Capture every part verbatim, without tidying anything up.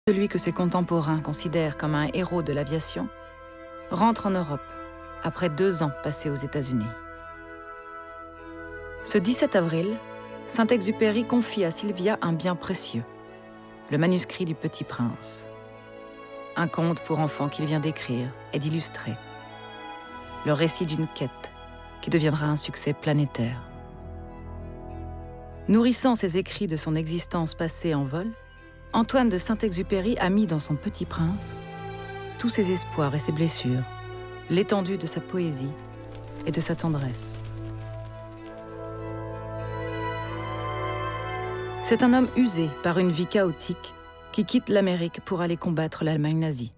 Celui que ses contemporains considèrent comme un héros de l'aviation, rentre en Europe après deux ans passés aux États-Unis. Ce dix-sept avril, Saint-Exupéry confie à Sylvia un bien précieux, le manuscrit du Petit Prince. Un conte pour enfants qu'il vient d'écrire et d'illustrer. Le récit d'une quête qui deviendra un succès planétaire. Nourrissant ses écrits de son existence passée en vol, Antoine de Saint-Exupéry a mis dans son Petit Prince tous ses espoirs et ses blessures, l'étendue de sa poésie et de sa tendresse. C'est un homme usé par une vie chaotique qui quitte l'Amérique pour aller combattre l'Allemagne nazie.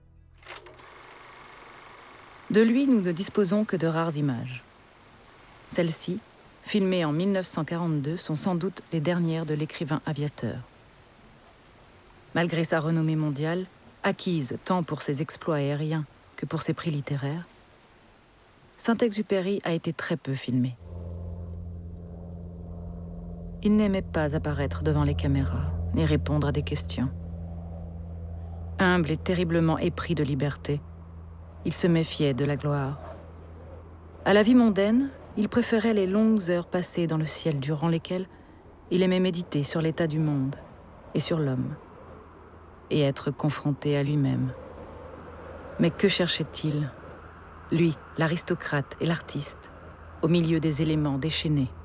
De lui, nous ne disposons que de rares images. Celles-ci, filmées en mille neuf cent quarante-deux, sont sans doute les dernières de l'écrivain aviateur. Malgré sa renommée mondiale, acquise tant pour ses exploits aériens que pour ses prix littéraires, Saint-Exupéry a été très peu filmé. Il n'aimait pas apparaître devant les caméras, ni répondre à des questions. Humble et terriblement épris de liberté, il se méfiait de la gloire. À la vie mondaine, il préférait les longues heures passées dans le ciel durant lesquelles il aimait méditer sur l'état du monde et sur l'homme, et être confronté à lui-même. Mais que cherchait-il, lui, l'aristocrate et l'artiste, au milieu des éléments déchaînés